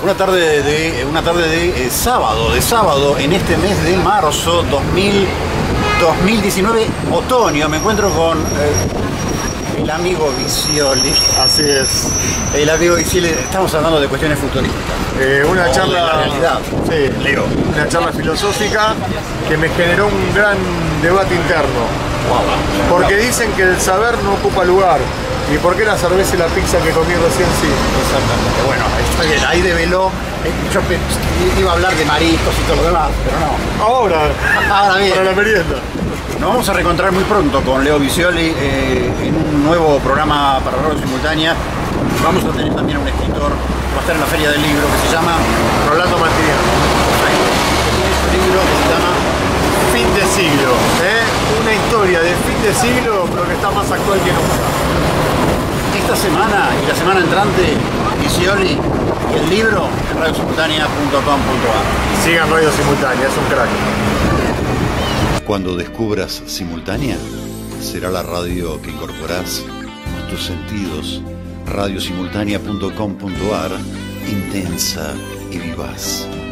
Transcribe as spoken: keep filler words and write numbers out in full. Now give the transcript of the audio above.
Una tarde de, una tarde de eh, sábado, de sábado en este mes de marzo dos mil diecinueve, otoño. Me encuentro con eh, el amigo Visioli. Así es. El amigo Visioli, estamos hablando de cuestiones futuristas. Eh, una O charla. de la realidad. Sí, Leo. Una charla filosófica que me generó un gran debate interno. Wow. Porque dicen que el saber no ocupa lugar. ¿Y por qué la cerveza y la pizza que comí recién sí? Exactamente. Bueno, está bien, ahí develó. eh, Yo pe- iba a hablar de mariscos y todo lo demás, pero no. Ahora, Ahora bien. para la merienda. Nos vamos a reencontrar muy pronto con Leo Visioli eh, en un nuevo programa para Radio Simultánea. Vamos a tener también a un escritor que va a estar en la Feria del Libro, que se llama Rolando Martiniano. que tiene su libro que se llama Fin de siglo. ¿eh? Una historia de fin de siglo, pero que está más actual que nunca. Esta semana y la semana entrante, Visioli y el libro en radio simultánea punto com punto a r. Sigan Radio Simultánea, es un crack. Cuando descubras Simultánea, será la radio que incorporás a tus sentidos. radio simultánea punto com punto a r, intensa y vivaz.